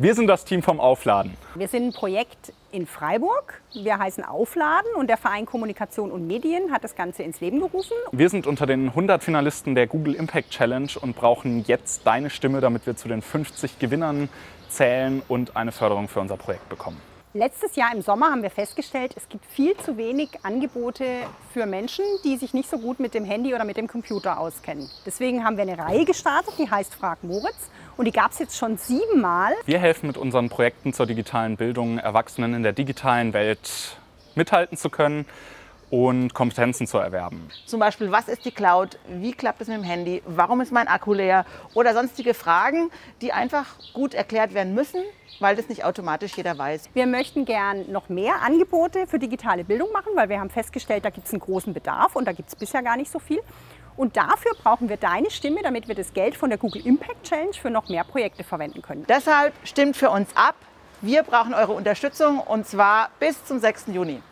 Wir sind das Team vom Aufladen. Wir sind ein Projekt in Freiburg. Wir heißen Aufladen und der Verein Kommunikation und Medien hat das Ganze ins Leben gerufen. Wir sind unter den 100 Finalisten der Google Impact Challenge und brauchen jetzt deine Stimme, damit wir zu den 50 Gewinnern zählen und eine Förderung für unser Projekt bekommen. Letztes Jahr im Sommer haben wir festgestellt, es gibt viel zu wenig Angebote für Menschen, die sich nicht so gut mit dem Handy oder mit dem Computer auskennen. Deswegen haben wir eine Reihe gestartet, die heißt Frag Moritz. Und die gab es jetzt schon 7 Mal. Wir helfen mit unseren Projekten zur digitalen Bildung, Erwachsenen in der digitalen Welt mithalten zu können und Kompetenzen zu erwerben. Zum Beispiel, was ist die Cloud, wie klappt es mit dem Handy, warum ist mein Akku leer oder sonstige Fragen, die einfach gut erklärt werden müssen, weil das nicht automatisch jeder weiß. Wir möchten gern noch mehr Angebote für digitale Bildung machen, weil wir haben festgestellt, da gibt es einen großen Bedarf und da gibt es bisher gar nicht so viel. Und dafür brauchen wir deine Stimme, damit wir das Geld von der Google Impact Challenge für noch mehr Projekte verwenden können. Deshalb stimmt für uns ab. Wir brauchen eure Unterstützung und zwar bis zum 6. Juni.